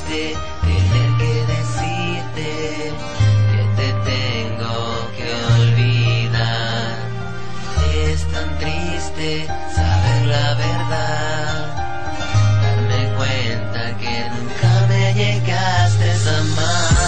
triste tener que decirte que te tengo que olvidar. Es tan triste saber la verdad, darme cuenta que nunca me llegaste a amar.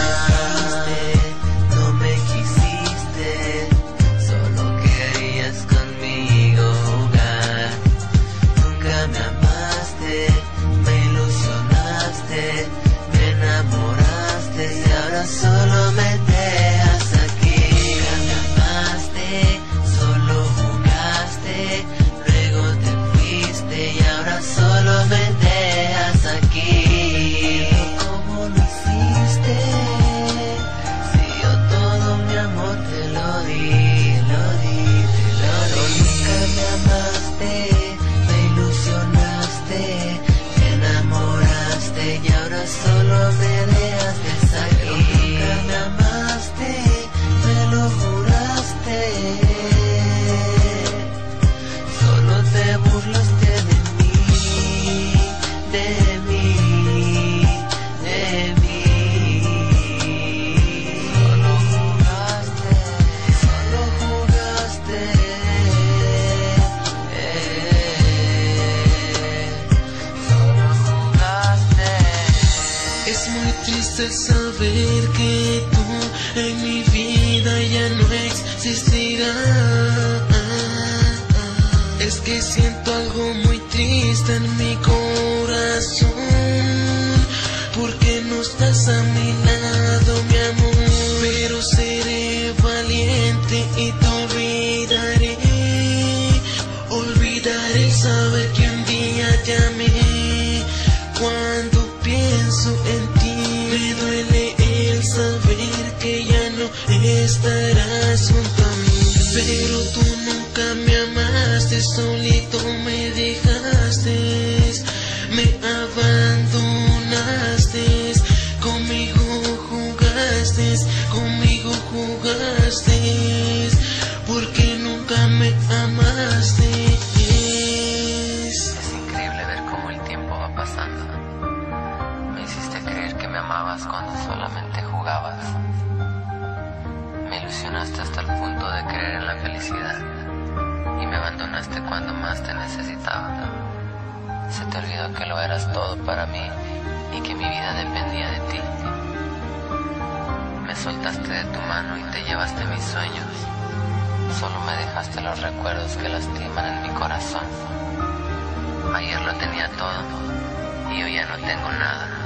No me quisiste, solo querías conmigo jugar. Nunca me amaste, me ilusionaste, me enamoraste y ahora solo me dejas aquí. Nunca me amaste, solo jugaste, luego te fuiste y ahora solo me dejas aquí. ¿Cómo lo hiciste? Si yo todo mi amor te lo di, te lo di. Nunca me amaste, me ilusionaste, me enamoraste y ahora solo me dejaste aquí. Nunca me amaste, me lo juraste, solo te burlaste de mí, de mí, de mí. Solo jugaste, solo jugaste, solo jugaste. Es muy triste saber que tú en mi vida ya no existirás. Es que siento algo muy triste en mi corazón, porque no estás a mi lado, mi amor. Pero seré valiente y te olvidaré. Olvidaré saber que un día te amé. Cuando pienso en ti, me duele el saber que ya no estarás junto a mí. Pero tú nunca me amaste, solito me dejaste, me abandonaste, conmigo jugaste, porque nunca me amaste. Es increíble ver cómo el tiempo va pasando. Me hiciste creer que me amabas cuando solamente jugabas. Me ilusionaste hasta el punto de creer en la felicidad y me abandonaste cuando más te necesitaba. Se te olvidó que lo eras todo para mí y que mi vida dependía de ti. Me soltaste de tu mano y te llevaste mis sueños. Solo me dejaste los recuerdos que lastiman en mi corazón. Ayer lo tenía todo y hoy ya no tengo nada.